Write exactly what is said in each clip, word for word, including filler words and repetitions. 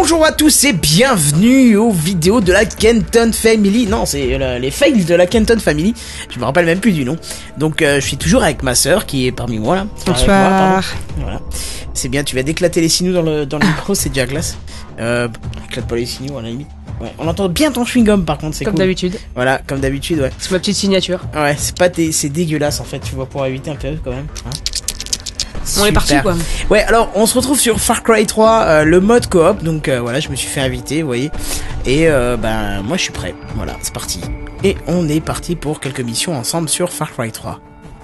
Bonjour à tous et bienvenue aux vidéos de la Kenton Family. Non, c'est euh, les fails de la Kenton Family. Je me rappelle même plus du nom. Donc euh, je suis toujours avec ma sœur qui est parmi moi là. Bonsoir. Voilà. C'est bien, tu vas d'éclater les signaux dans le, dans le micro, c'est déjà classe. Euh, éclate pas les signaux à la limite. Ouais, on entend bien ton chewing-gum par contre, c'est Comme cool. d'habitude. Voilà, comme d'habitude, ouais. C'est ma petite signature. Ouais, c'est pas dé c'est dégueulasse en fait, tu vas pouvoir éviter un peu quand même. Hein. On Super. est parti quoi. Ouais, alors on se retrouve sur Far Cry trois, euh, le mode coop. Donc euh, voilà, je me suis fait inviter, vous voyez. Et euh, ben moi je suis prêt. Voilà, c'est parti. Et on est parti pour quelques missions ensemble sur Far Cry trois.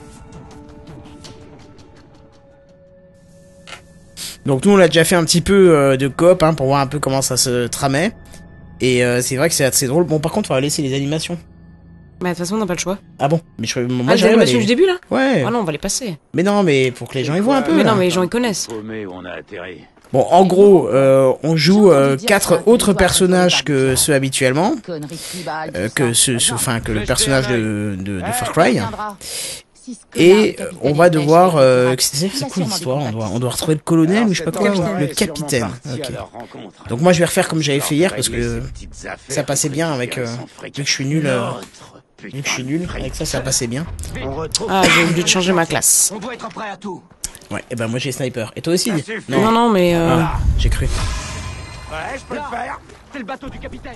Donc nous on a déjà fait un petit peu euh, de coop hein, pour voir un peu comment ça se tramait. Et euh, c'est vrai que c'est assez drôle. Bon par contre on va laisser les animations. Bah de toute façon on n'a pas le choix. Ah bon, mais je moi Ah, les j'arrive à animations les- du début là. Ouais. Ah non on va les passer. Mais non, mais pour que les gens y voient un peu. Mais là. non mais les gens ils connaissent. On a atterri. Bon, en gros, euh, on joue euh, quatre autres personnages que ceux habituellement, euh, que ce, ce- enfin que le personnage de, de, de Far Cry. Et euh, on va devoir, euh, c'est c'est quoi l'histoire On doit, on doit retrouver le colonel ou je sais pas quoi, le capitaine. Ok. Donc moi je vais refaire comme j'avais fait hier parce que ça passait bien avec, euh, vu que je suis nul, euh, vu que je suis nul avec ça, ça passait bien. Ah j'ai oublié de changer ma classe. On doit être prêt à tout. Ouais. Et ben moi j'ai sniper. Et toi aussi Non non mais euh... Ah, j'ai cru. Ouais, je peux le faire. C'est le bateau du capitaine.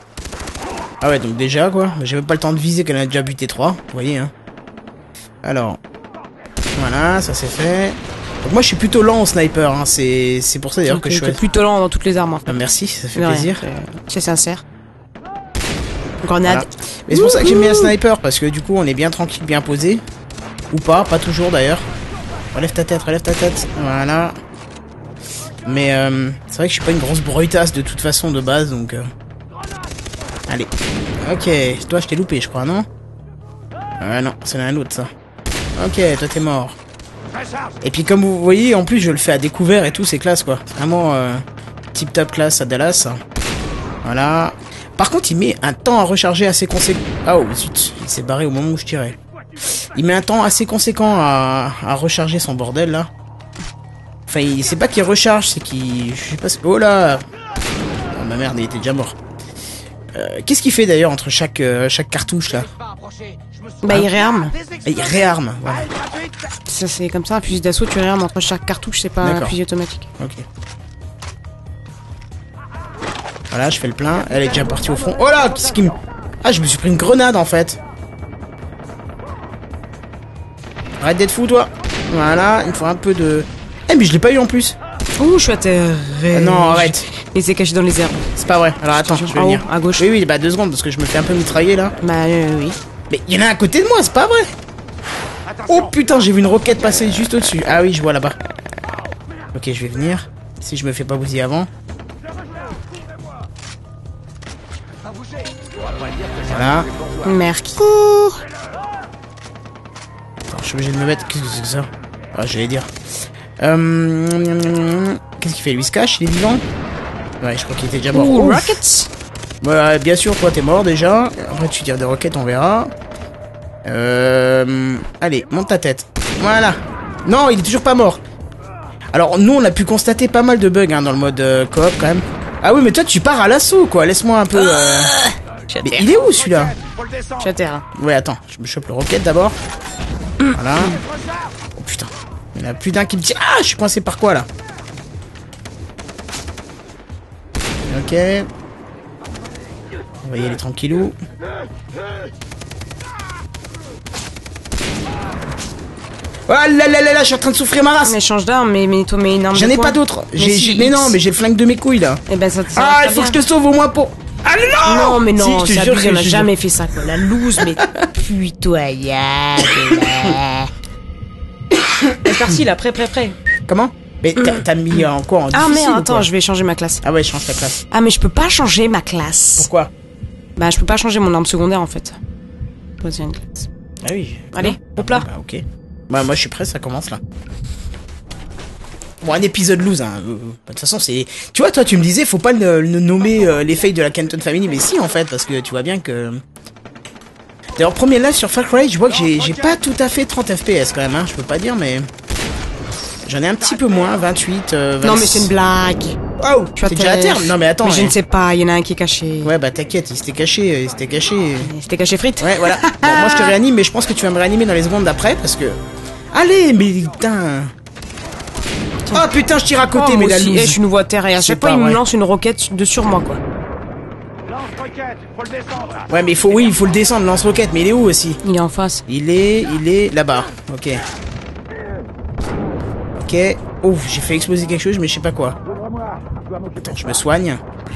Ah ouais, donc déjà quoi, j'ai même pas le temps de viser qu'elle a déjà buté trois, vous voyez hein. Alors, voilà, ça c'est fait. Donc moi je suis plutôt lent au sniper, hein. c'est c'est pour ça d'ailleurs que je t'es suis... plutôt lent dans toutes les armes. Ah, merci, ça fait De rien, plaisir. c'est- C'est sincère. Grenade. Voilà. Mais c'est pour ça que j'aime bien le sniper, parce que du coup on est bien tranquille, bien posé. Ou pas, pas toujours d'ailleurs. Relève ta tête, relève ta tête, voilà. Mais euh, c'est vrai que je suis pas une grosse brutasse de toute façon de base, donc... Euh... Allez. Ok, toi je t'ai loupé je crois, non? Ah non, c'est un autre ça. Ok, toi t'es mort. Et puis comme vous voyez, en plus je le fais à découvert et tout, c'est classe quoi. C'est vraiment euh, tip top classe à Dallas. Voilà. Par contre il met un temps à recharger assez conséquent. Ah oh zut, il s'est barré au moment où je tirais. Il met un temps assez conséquent à, à recharger son bordel là. Enfin il c'est pas qu'il recharge, c'est qu'il... Je sais pas... Oh là oh, ma merde, il était déjà mort. Euh, Qu'est-ce qu'il fait d'ailleurs entre chaque, euh, chaque cartouche là? Bah il réarme. Et il réarme, voilà. Ça c'est comme ça un fusil d'assaut tu réarmes entre chaque cartouche c'est pas un D'accord. fusil automatique. Ok. Voilà, je fais le plein. Elle est déjà partie au fond. Oh là, qu'est-ce qui me... Ah, je me suis pris une grenade en fait. Arrête d'être fou, toi. Voilà, il me faut un peu de... Eh, mais je l'ai pas eu en plus. Ouh je suis atterré. Ah non, arrête. Il s'est caché dans les herbes. C'est pas vrai. Alors attends, je vais En haut, venir. à gauche. Oui, oui, bah deux secondes parce que je me fais un peu mitrailler là. Bah euh, oui. Mais il y en a un à côté de moi, c'est pas vrai. Oh putain, j'ai vu une roquette passer juste au-dessus. Ah oui, je vois là-bas. Ok, je vais venir. Si je me fais pas bousiller avant. Voilà. Mercourt. Attends, je suis obligé de me mettre... Qu'est-ce que c'est que ça? Ah, j'allais dire. Euh... Qu'est-ce qu'il fait? Lui, il se cache? Il est vivant? Ouais, je crois qu'il était déjà mort. Ouh Ouf. rockets. Voilà, bien sûr, toi, t'es mort déjà. Après, tu tires des roquettes, on verra. Euh... Allez, monte ta tête. Voilà. Non, il est toujours pas mort. Alors, nous, on a pu constater pas mal de bugs hein, dans le mode euh, coop, quand même. Ah oui, mais toi, tu pars à l'assaut, quoi. Laisse-moi un peu... Euh... Mais il est où, celui-là? Je suis à terre. Ouais, attends, je me chope le roquette d'abord. Voilà. Oh putain. Il y en a plus d'un qui me dit... Ah, je suis coincé par quoi, là? Ok. On va y aller tranquillou. Oh là là là là, je suis en train de souffrir ma race. Mais change d'arme, mais, mais toi, mais une arme J'en de ai poing. pas d'autres. Mais J'ai- si, j'ai- Mais X. non, mais j'ai le flingue de mes couilles, là. Eh ben ça te sert Ah, très il faut bien. que je te sauve au moins pour... Ah non. Non, mais non, Si, je te c'est jure abusé, que on a je- jamais fait ça, quoi. La loose, mais pitoyable. C'est parti, là, prêt, prêt, prêt. Comment? Mais t'as t'as mis en quoi? En Ah difficile, merde, ou attends, quoi? je vais changer ma classe. Ah ouais, change ta classe. Ah, mais je peux pas changer ma classe. Pourquoi? Bah, je peux pas changer mon arme secondaire, en fait. Choisir une classe. Ah oui. Allez, Ah, hop là. Bah, ok. Bah, moi, je suis prêt, ça commence là. Bon, un épisode loose, hein. Euh, De toute façon, c'est... Tu vois, toi, tu me disais, faut pas le, le nommer euh, les fails de la Kenton Family, mais si, en fait, parce que tu vois bien que... D'ailleurs, premier live sur Far Cry, je vois que j'ai j'ai pas tout à fait trente F P S quand même, hein, je peux pas dire, mais... J'en ai un petit peu moins, vingt-huit, euh, vingt-six. Non, mais c'est une blague. Oh, Je suis à t'es déjà à terre. terre. Non mais attends. Mais je ouais. ne sais pas, il y en a un qui est caché. Ouais, bah t'inquiète, il s'était caché, il s'était caché. C'était caché frites. Ouais, voilà. Bon, moi je te réanime, mais je pense que tu vas me réanimer dans les secondes d'après parce que. Allez, mais putain. Oh putain, je tire à côté, Oh, mais moi la aussi. loose. Eh, je suis nouveau à terre et à C'est chaque fois pas il me vrai. lance une roquette de sur moi quoi. Lance-roquette, faut le descendre. Ouais, mais il faut, oui, il faut le descendre, lance-roquette, mais il est où aussi? Il est en face. Il est, il est là-bas. Ok. Ok. Oh, j'ai fait exploser quelque chose, mais je sais pas quoi. Attends, je me soigne.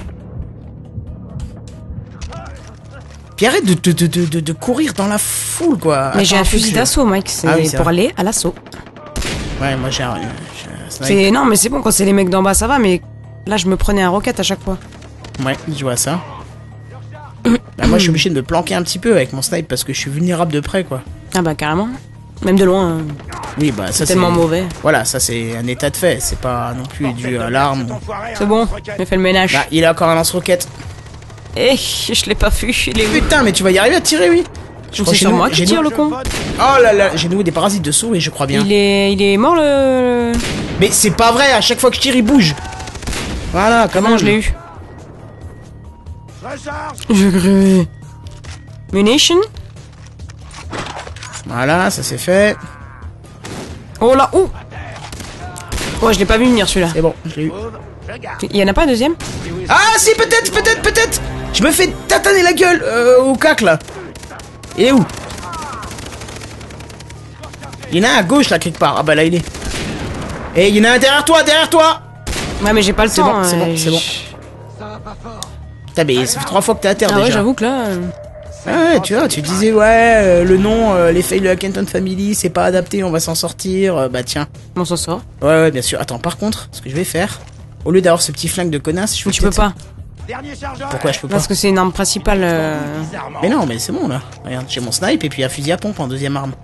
Puis arrête de, de, de, de, de, de courir dans la foule, quoi. Mais j'ai Attends un peu fusil que- d'assaut, Mike. C'est Ah oui, c'est pour vrai. aller à l'assaut. Ouais, moi j'ai un, j'ai un snipe. C'est non, mais c'est bon quand c'est les mecs d'en bas, ça va. Mais là, je me prenais un roquette à chaque fois. Ouais, je vois ça. Bah, moi je suis obligé de me planquer un petit peu avec mon snipe parce que je suis vulnérable de près, quoi. Ah bah carrément. Même de loin. hein. Oui, bah ça C'est c'est tellement mauvais. Voilà, ça c'est un état de fait, c'est pas non plus dû à l'arme. ou- C'est bon. J'ai fait le ménage. Bah, il a encore un lance-roquette. Eh, je l'ai pas vu. Il est où? Putain, mais tu vas y arriver à tirer, oui. Je crois C'est chez sur nous- moi qui j'ai tire nous- le con. Oh là là, j'ai noué des parasites de souris, je crois bien. Il est, il est mort le. Mais c'est pas vrai, à chaque fois que je tire, il bouge. Voilà, comment Comment je l'ai eu? Recharge. Je crée. Munition. Voilà, ça c'est fait. Oh là, oh. Ouais, je l'ai pas vu venir celui-là. C'est bon, je l'ai eu. Il y en a pas un deuxième? Ah si, peut-être, peut-être, peut-être. Je me fais tataner la gueule euh, au cac là. Il est où? Il y en a un à gauche là quelque part. Ah bah là il est. Et il y en a un derrière toi, derrière toi. Ouais, mais j'ai pas le C'est temps. bon, c'est hein, bon, c'est bon. je- Putain, mais ça fait trois fois que t'es à terre Ah ouais, déjà. j'avoue que là. euh, Ah ouais, tu vois, tu disais ouais, euh, le nom, euh, les fails de la Kenton Family, c'est pas adapté, on va s'en sortir. Euh, bah tiens. On s'en sort. Ouais, ouais, bien sûr. Attends, par contre, ce que je vais faire, au lieu d'avoir ce petit flingue de connasse, je vais Mais tu peux peut-être- pas. Dernier chargeur. Pourquoi je peux pas? Parce que c'est une arme principale. euh, Mais non, mais c'est bon là. Regarde, j'ai mon snipe et puis un fusil à pompe en deuxième arme.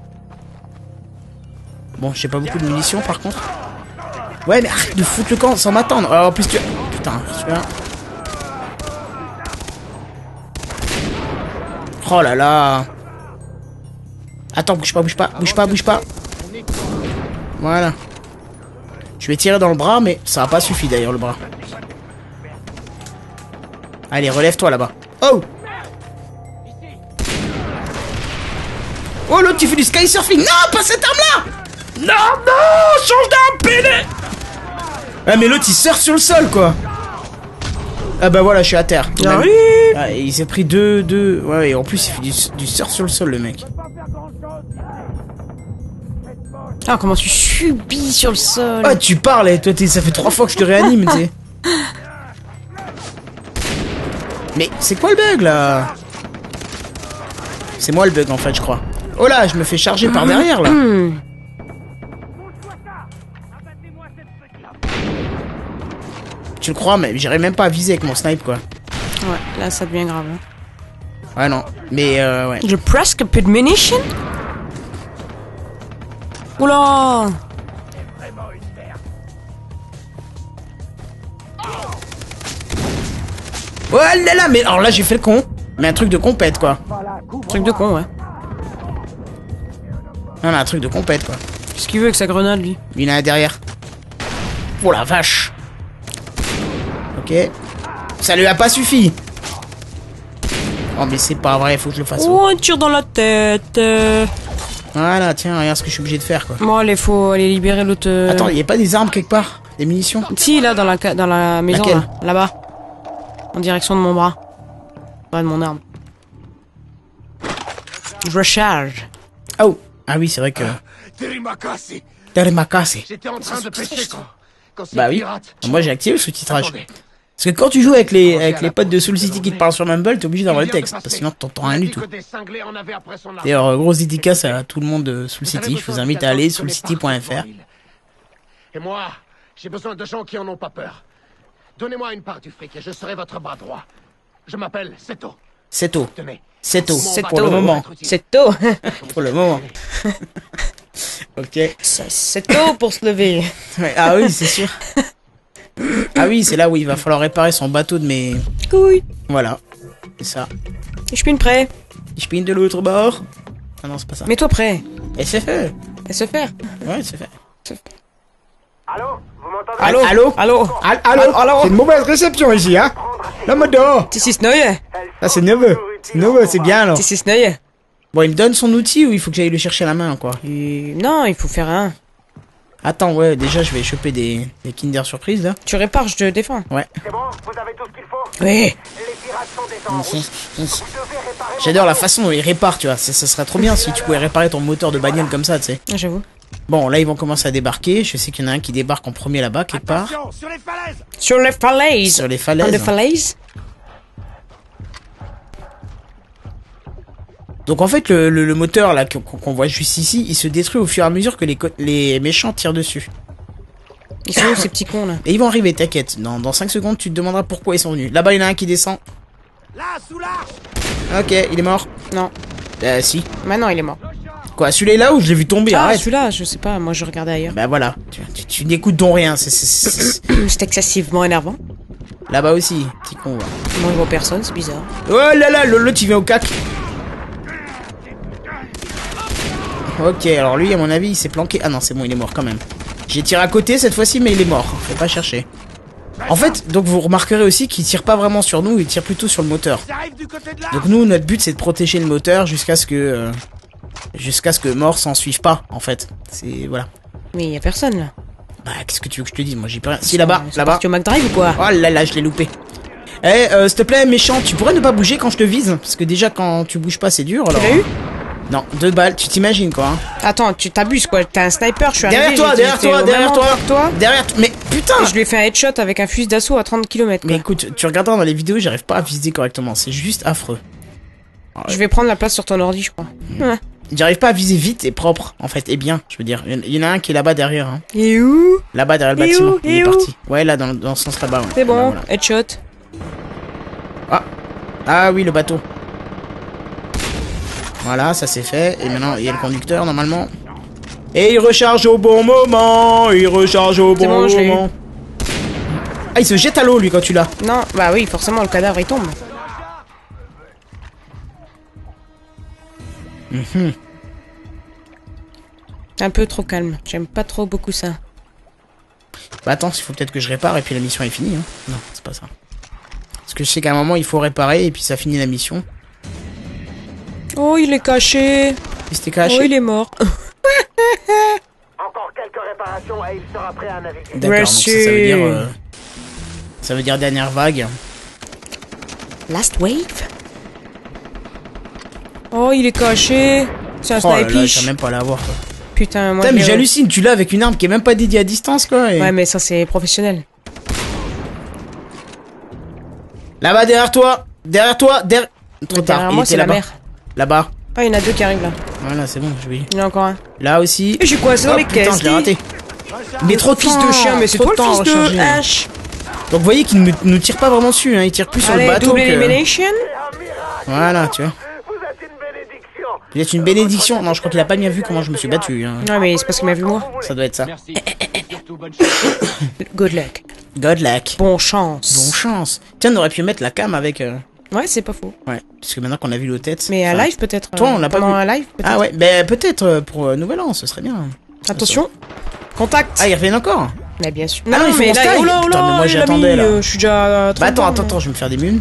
Bon, j'ai pas beaucoup de munitions par contre. Ouais, mais arrête de foutre le camp sans m'attendre. Alors, en plus, tu. Putain, tu vois. Oh là là. Attends, bouge pas, bouge pas, bouge pas, bouge pas. Voilà. Je vais tirer dans le bras, mais ça a pas suffi d'ailleurs le bras. Allez, relève-toi là-bas. Oh! Oh, l'autre qui fait du sky surfing. Non, pas cette arme-là! Non, non, change d'arme, pédé! Ah, mais l'autre il surfe sur le sol, quoi. Ah, bah voilà, je suis à terre. Ah Même- oui. Ah, il s'est pris deux, deux. Ouais, et en plus, il fait du, du surf sur le sol, le mec. Ah, comment tu subis sur le sol. Ah, tu parles, et toi, t'es- ça fait trois fois que je te réanime, tu sais. Mais c'est quoi le bug là? C'est moi le bug en fait, je crois. Oh là, je me fais charger par derrière là. Hmm. Tu le crois, mais j'irais même pas à viser avec mon snipe quoi. Ouais, là ça devient grave. hein. Ouais, non. Mais euh, ouais. J'ai presque plus de munitions. Oula. Oh là là, mais alors là j'ai fait le con. Mais un truc de compète quoi. Truc de con, ouais. Non, non, un truc de compète quoi. Qu'est-ce qu'il veut avec sa grenade, lui? Il y en a un derrière. Oh la vache. Ok. Ça lui a pas suffi. Oh mais c'est pas vrai, faut que je le fasse. Oh, un tir dans la tête. euh. Voilà, tiens, regarde ce que je suis obligé de faire quoi. Bon, allez, faut aller libérer l'autre. euh. Attends, il y a pas des armes quelque part? Des munitions? Si, là, dans la, ca- dans la maison, Laquelle? là, là-bas. En direction de mon bras. Ouais, de mon arme. Je recharge. Oh. Ah oui, c'est vrai que... Terimakasi. Teremakase. J'étais en train de pêcher quand. Quand ces Bah oui. pirates. Moi j'ai activé le sous-titrage. Attendez. Parce que quand tu joues avec les, avec les potes de Soul City qui te parlent sur Mumble, t'es obligé d'avoir le texte. Parce que sinon t'entends rien du tout. D'ailleurs, euh, grosse dédicace à tout le monde de Soul City. Je vous invite à aller soul city point f r. Et moi, j'ai besoin de gens qui en ont pas peur. Donnez-moi une part du fric et je serai votre bras droit. Je m'appelle Seto. C'est tôt. Tenez. C'est tôt. C'est Pour le tôt. moment. C'est tôt. Pour le moment. Ok. C'est tôt pour se lever. Ouais, ah oui, c'est sûr. Ah oui, c'est là où il va falloir réparer son bateau de mes... Couille. Voilà. C'est ça. Je suis prêt. Je pine de l'autre bord. Ah non, c'est pas ça. Mets-toi prêt. Et c'est fait. Et se faire. Ouais, c'est fait. Allô? Vous m'entendez? Allô Allô Allô Al- Allô Allô C'est une mauvaise réception ici, hein. Là, Modo. This is Neuer. Ah, c'est neveu. C'est neveu, c'est bien, alors. This is Neuer. Bon, il me donne son outil ou il faut que j'aille le chercher à la main, quoi? Et... Non, il faut faire un. Attends, ouais, déjà, je vais choper des, des Kinder Surprise, là. Tu répares, je te défends. Ouais. C'est bon, vous avez tout ce qu'il faut. Oui. Les pirates sont déjà en route. Vous devez réparer. J'adore la façon dont il répare, tu vois. Ça, ça serait trop bien si tu pouvais réparer ton moteur de bagnole comme ça, tu sais. Ah, j'avoue. Bon, là, ils vont commencer à débarquer. Je sais qu'il y en a un qui débarque en premier là-bas, quelque part. Attention, sur les falaises. Sur les falaises. Sur les On falaises. the falaises. Donc en fait, le, le, le moteur là qu'on qu'on voit juste ici, il se détruit au fur et à mesure que les, co- les méchants tirent dessus. Ils sont où ces petits cons là? Et ils vont arriver, t'inquiète. Dans, dans cinq secondes, tu te demanderas pourquoi ils sont venus. Là-bas, il y en a un qui descend. Là, sous l'arche. Ok, il est mort. Non. Euh, si. Maintenant il est mort. Quoi, celui-là est là ou je l'ai vu tomber? Ah, Arrête. celui-là, je sais pas, moi je regardais ailleurs. Bah voilà, tu, tu, tu n'écoutes donc rien. C'est c'est- c'est- c'est- C'est excessivement énervant. Là-bas aussi, petit con. va. Moi je vois personne, c'est bizarre. Oh là là, le- l'autre il vient au cac. Ok, alors lui, à mon avis, il s'est planqué. Ah non, c'est bon, il est mort quand même. J'ai tiré à côté cette fois-ci, mais il est mort. Faut pas chercher. En fait, donc vous remarquerez aussi qu'il tire pas vraiment sur nous, il tire plutôt sur le moteur. J'arrive du côté de là. Donc nous, notre but, c'est de protéger le moteur jusqu'à ce que... euh, jusqu'à ce que mort s'en suive pas, en fait. C'est... Voilà. Mais y a personne là. Bah, qu'est-ce que tu veux que je te dise? Moi, j'ai pas rien. Si, là-bas, Ils sont là-bas. partis au McDrive ou quoi? Oh là là, je l'ai loupé. Eh, euh, s'il te plaît, méchant, tu pourrais ne pas bouger quand je te vise? Parce que déjà, quand tu bouges pas, c'est dur, alors... Tu l'as eu? Non, deux balles, tu t'imagines, quoi. Hein. Attends, tu t'abuses quoi, t'es un sniper, je suis Derrière arrivé. toi, j'ai- derrière j'étais toi, au derrière même toi, endroit que toi. derrière toi. Mais putain! Et je lui ai fait un headshot avec un fusil d'assaut à trente kilomètres. Mais écoute, tu regarderas dans les vidéos, j'arrive pas à viser correctement, c'est juste affreux. Je vais prendre la place sur ton ordi, je crois. Ouais. J'arrive pas à viser vite et propre, en fait, et bien, je veux dire. Il y en a un qui est là-bas derrière, hein. Et où? Là-bas derrière le Et bâtiment, où il est Et où parti. Ouais, là, dans, dans ce sens là-bas, ouais. C'est bon, Là, voilà. headshot. Ah. Ah oui, le bateau. Voilà, ça c'est fait. Et maintenant, il y a le conducteur, normalement. Et il recharge au bon moment. Il recharge au C'est bon bon, je l'ai eu. moment. Ah, il se jette à l'eau, lui, quand tu l'as. Non, bah oui, forcément, le cadavre il tombe. Mhm. Un peu trop calme, j'aime pas trop beaucoup ça. Bah attends, il faut peut-être que je répare et puis la mission est finie. Hein. Non, c'est pas ça. Parce que je sais qu'à un moment, il faut réparer et puis ça finit la mission. Oh, il est caché. Il s'était caché. Oh, il est mort. Encore quelques réparations et il sera prêt à naviguer. D'accord, donc ça, ça veut Merci. dire... euh, ça veut dire dernière vague. Last wave. Oh, il est caché. C'est un Oh là là, snipish. j'aime même pas l'avoir, quoi. Putain, moi Putain, mais je l'ai- j'hallucine, tu l'as avec une arme qui est même pas dédiée à distance, quoi. et- Ouais, mais ça c'est professionnel. Là-bas, derrière toi. Derrière toi, derrière... Trop tard, Derrière il moi, était c'est la là-bas. mer. Là-bas. Ah, il y en a deux qui arrivent là. Voilà, c'est bon, je vais... Il y en a encore un. Là aussi. Et je suis coincé dans Oh, les putain, caisses. je l'ai raté. Mais trop de Fils temps, de chien, mais c'est trop toi de le temps fils à de recharger. H. Donc vous voyez qu'il ne nous tire pas vraiment dessus, hein. Il tire plus sur le Allez, bateau double que... elimination. Voilà, tu vois. Vous êtes une bénédiction. Vous êtes une bénédiction. Non, je crois qu'il a pas bien vu comment je me suis battu. Hein. Ouais, mais c'est parce qu'il m'a vu moi. Ça doit être ça. Merci. Surtout bonne chance. Good luck. God luck. Bon chance. Bon chance. Tiens, on aurait pu mettre la cam avec... euh, Ouais, c'est pas faux. Ouais, parce que maintenant qu'on a vu nos têtes... Mais un enfin, live peut-être. Toi, euh, on l'a pas pendant vu. un live peut-être. Ah ouais, ben peut-être euh, pour euh, Nouvel An, ce serait bien. Attention. Contact. Ah, ils reviennent encore. Mais bien sûr. Ah non, ils font mais mon là, style. oh là, oh Putain, mais là, moi, il a j'attendais, mis, là. euh, je suis déjà à Bah attends, trente attends, ans, attends, je vais me faire des munes.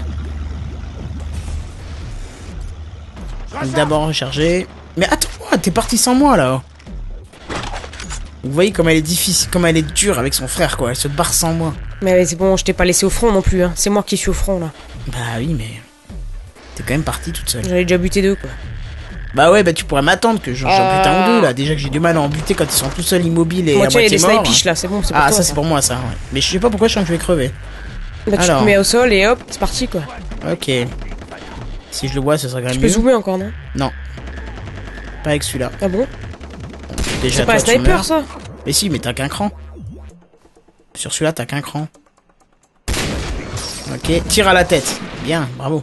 Donc, D'abord recharger. Mais attends-moi, t'es parti sans moi là. Vous voyez comme elle est difficile, comme elle est dure avec son frère quoi. Elle se barre sans moi. Mais c'est bon, je t'ai pas laissé au front non plus. Hein. C'est moi qui suis au front là. Bah oui, mais t'es quand même partie toute seule. J'avais déjà buté deux quoi. Bah ouais, bah tu pourrais m'attendre que j'en j'en bute un ou deux là. Déjà que j'ai du mal à en buter quand ils sont tout seuls immobiles et Moi à tiens, il y a moitié des morts. snipish là, c'est bon, c'est pour Ah toi. ça c'est pour moi ça. Ouais. Mais je sais pas pourquoi je sens que je vais crever. Bah, tu Alors. te mets au sol et hop, c'est parti quoi. Ok. Si je le vois, ce serait quand même Tu peux mieux. zoomer encore non? Non. Pas avec celui-là. Ah bon? Déjà C'est pas un toi, tu sniper meurs. ça? Mais si, mais t'as qu'un cran. Sur celui-là, t'as qu'un cran. Ok, tire à la tête. Bien, bravo.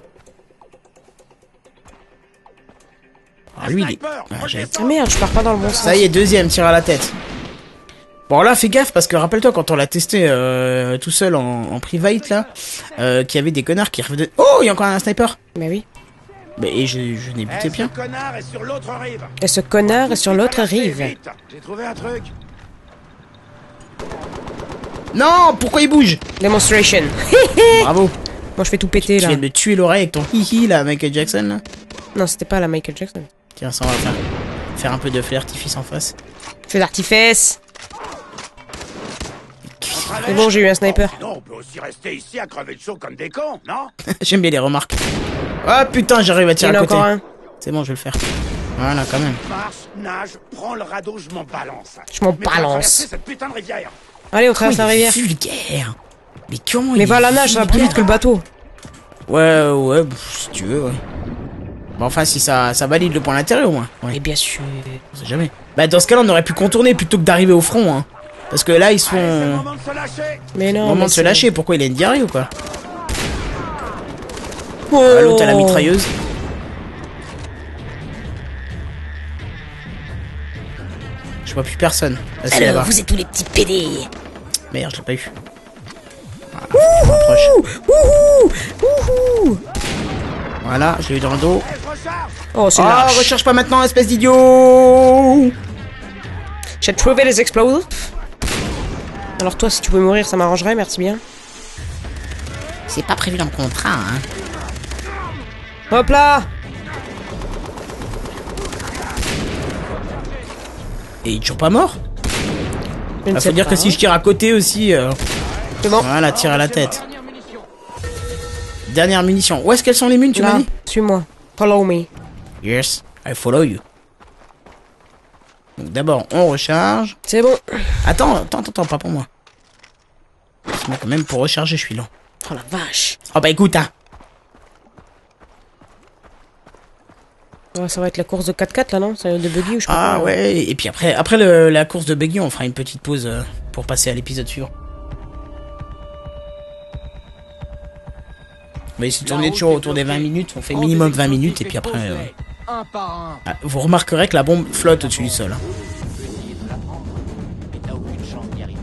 Ah, lui, il est... Ah, j'avais- Ah merde, je pars pas dans le bon sens. Ça y est, deuxième, tir à la tête. Bon, là, fais gaffe, parce que rappelle-toi, quand on l'a testé euh, tout seul en, en private, là, euh, qu'il y avait des connards qui revenaient... Oh, il y a encore un sniper. Bah oui. Mais et je, je n'ai buté Eh, bien. ce connard est sur l'autre rive. Et ce connard est sur l'autre Balancez, rive. vite. J'ai trouvé un truc. Non, pourquoi il bouge? Demonstration. Bravo. Moi je fais tout péter Tu là. viens de me tuer l'oreille avec ton hihi là, Michael Jackson là. Non, c'était pas la Michael Jackson. Tiens, ça on va faire. Faire un peu de feu d'artifice en face. Fais d'artifice. C'est bon, j'ai eu un sniper. Non, on peut aussi rester ici à crever de chaud comme des cons, non? J'aime bien les remarques. Ah putain, j'arrive à Il y tirer en a à côté. encore un. C'est bon, je vais le faire. Voilà, quand même. Marche, nage, prends le radeau, je m'en balance. Je m'en Mais faut balance. traverser cette putain de rivière. Allez, on traverse la Oh, il est rivière. vulgaire. Mais comment il Mais est va à la nage, ça va plus vulgaire. vite que le bateau. Ouais, ouais, pff, si tu veux, ouais. Bon, enfin, si ça, ça valide le point d'intérêt au moins. Ouais, Et bien sûr. on sait jamais. Bah, dans ce cas-là, on aurait pu contourner plutôt que d'arriver au front, hein. Parce que là, ils sont. Allez, c'est le moment de se lâcher. Mais non. Au moment mais de se c'est- lâcher, pourquoi il a une diarrhée ou quoi? Oh. Ah, l'autre à la mitrailleuse. Je vois plus personne. Ah, c'est là-bas. êtes tous les petits pédés. Merde, je l'ai pas eu. Voilà, je me rapproche. Wouhou. Wouhou. Voilà, je l'ai eu dans le dos. Allez, je recharge. Oh, c'est Oh, lâche. recherche pas maintenant, espèce d'idiot! J'ai trouvé les explosifs. Alors toi, si tu peux mourir, ça m'arrangerait, merci bien. C'est pas prévu dans le contrat, hein. Hop là. Et il est toujours pas mort? Je ne Bah, sais faut dire pas. que si je tire à côté aussi, euh, C'est bon. voilà, tire à la tête. Dernière munition. Dernière munition. Où est-ce qu'elles sont les munes, tu m'as Là, dit? suis-moi. Follow me. Yes, I follow you. Donc d'abord, on recharge. C'est bon. Attends, attends, attends, pas pour moi. Parce que moi, quand même, pour recharger, je suis lent. Oh la vache. Oh bah écoute, hein. Ouais, ça va être la course de quatre quatre là, non? C'est de buggy ou je sais pas Ah quoi. ouais, et puis après, après le- la course de buggy, on fera une petite pause euh, pour passer à l'épisode suivant. On va essayer de tourner toujours autour des vingt minutes, on fait minimum vingt minutes, et puis après... euh, Un par un. ah, vous remarquerez que la bombe flotte au-dessus du sol. hein. Je vais essayer de la prendre, mais t'as aucune chance d'y arriver.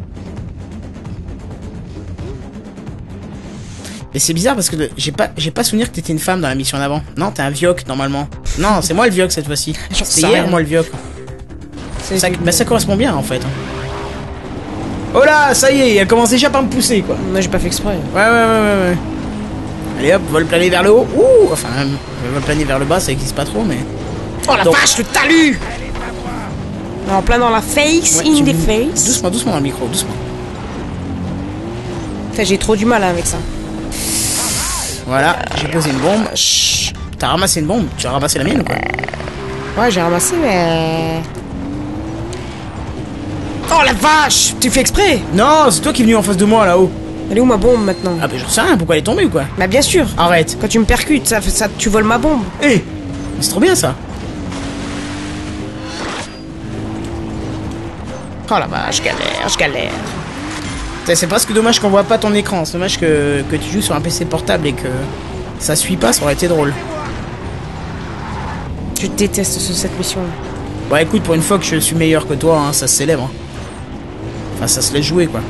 Mais c'est bizarre parce que le- j'ai pas, j'ai pas souvenir que t'étais une femme dans la mission d'avant. Non, t'es un vioc normalement. Non, c'est moi le vioc cette fois-ci. J'en C'est sais hier rien. moi le vioc. C'est Ça, bah ça correspond bien en fait. Oh là, ça y est, il a commencé déjà par me pousser quoi. Moi j'ai pas fait exprès. Ouais, ouais, ouais, ouais, ouais. Allez hop, vol plané vers le haut. Ouh, enfin, euh, vol plané vers le bas, ça existe pas trop, mais. Oh la Donc- vache, le talus. En plein dans la face, Ouais, in tu the me- face. Doucement, doucement dans le micro, doucement. Putain, j'ai trop du mal hein, avec ça. Voilà, j'ai posé une bombe. Chut. T'as ramassé une bombe? Tu as ramassé la mienne ou quoi? Ouais, j'ai ramassé, mais. Oh la vache. Tu fais exprès. Non, c'est toi qui es venu en face de moi là-haut. Elle est où ma bombe maintenant? Ah bah j'en sais rien, pourquoi elle est tombée ou quoi? Bah bien sûr. Arrête. Quand tu me percutes, ça, fait- ça, tu voles ma bombe. Eh, c'est trop bien ça. Oh la vache, je galère, je galère. Putain, c'est presque dommage qu'on voit pas ton écran. C'est dommage que, que tu joues sur un P C portable et que ça suit pas, ça aurait été drôle. Je déteste ce- cette mission. Bon écoute, pour une fois que je suis meilleur que toi, hein, ça se célèbre. hein. Enfin, ça se laisse jouer quoi.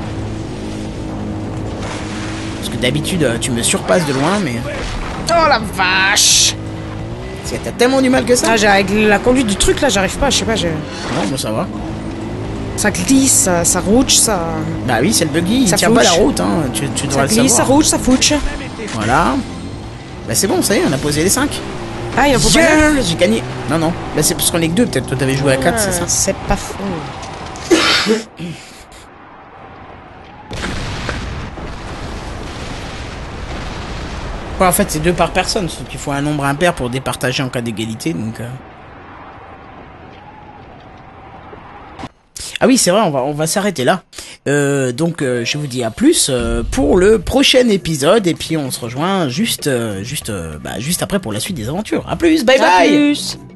Parce que d'habitude, euh, tu me surpasses de loin, mais... Oh la vache. C'est- T'as tellement du mal que ça? Ah, j'ai- avec la conduite du truc là, j'arrive pas, je sais pas, je... Non, bon ça va. ça glisse, ça, ça rouge, ça... Bah oui, c'est le buggy, il Ça tient pas la fouche. route, hein. Tu, tu Ça devrais le glisse, ça savoir. rouge, ça fouche. Voilà. Bah c'est bon, ça y est, on a posé les cinq. Ah, il en faut pas... Yeah, j'ai gagné. Non, non. Bah c'est parce qu'on est que deux, peut-être. Toi t'avais joué à quatre, c'est ça? Ah, c'est pas faux. Ouais, en fait, c'est deux par personne, sauf qu'il faut un nombre impair pour départager en cas d'égalité, donc... euh. Ah oui, c'est vrai, on va, on va s'arrêter là. Euh, donc, euh, je vous dis à plus euh, pour le prochain épisode, et puis on se rejoint juste, euh, juste, euh, bah, juste après pour la suite des aventures. À plus, bye À bye. plus.